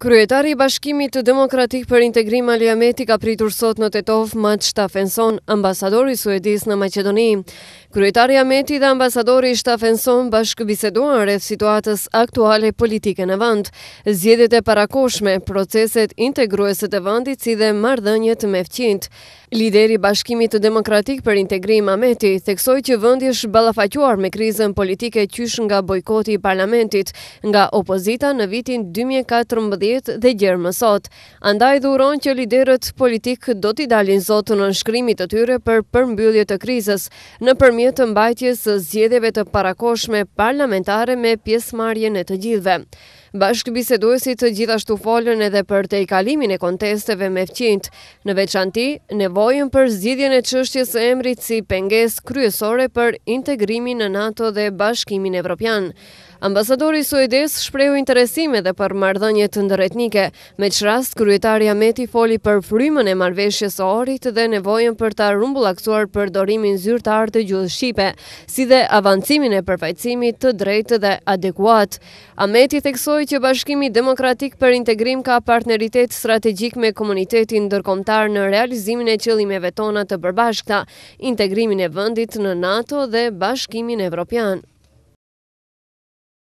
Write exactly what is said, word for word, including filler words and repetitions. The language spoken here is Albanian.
Kryetari i Bashkimit Demokratik për Integrim Ali Ahmeti ka pritur sot në Tetov Matt Stafenson, ambasadori suedis në Maqedoni. Kryetari Ahmeti dhe ambasadori Stafenson bashkëbiseduan rreth situatës aktuale politike në vend, zgjedhjet e parakohshme, proceset integruese të vendit si dhe marrëdhëniet me fqinjt. Lideri i Bashkimit Demokratik për Integrim Ahmeti theksoi që vendi është ballafaquar me krizën politike qysh nga bojkoti i parlamentit nga opozita në vitin dy mijë e katërmbëdhjetë dhe gjerë më sot. Andaj dhuron që liderët politik do t'i dalin zot në nënshkrimit të tyre për përmbyllje të krizës nëpërmjet të mbajtjes së zgjedhjeve të parakohshme parlamentare me pjesëmarrjen e të gjithëve. Bashkëbiseduesit gjithashtu folën edhe për tejkalimin e kontesteve me fqinjt, në veçanti nevojën për zgjidhjen e çështjes së emrit si pengesë kryesore për integrimin në NATO dhe Bashkimin Evropian. Ambasadori suedes shprehu interesim edhe për marrëdhëniet ndërretnike, me që rast kryetari Ahmeti foli për frymën e marrëveshjes së Ohrit dhe nevojën për ta rumbullaksuar përdorimin zyrtar të gjuhës shqipe, si dhe avancimin e përfaqësimit të drejtë dhe adekuat. Ahmeti theksoi që Bashkimi Demokratik për Integrim ka partneritet strategjik me komunitetin ndërkombëtar në realizimin e qëllimeve tona të përbashkëta, integrimin e vendit në NATO dhe Bashkimin Evropian.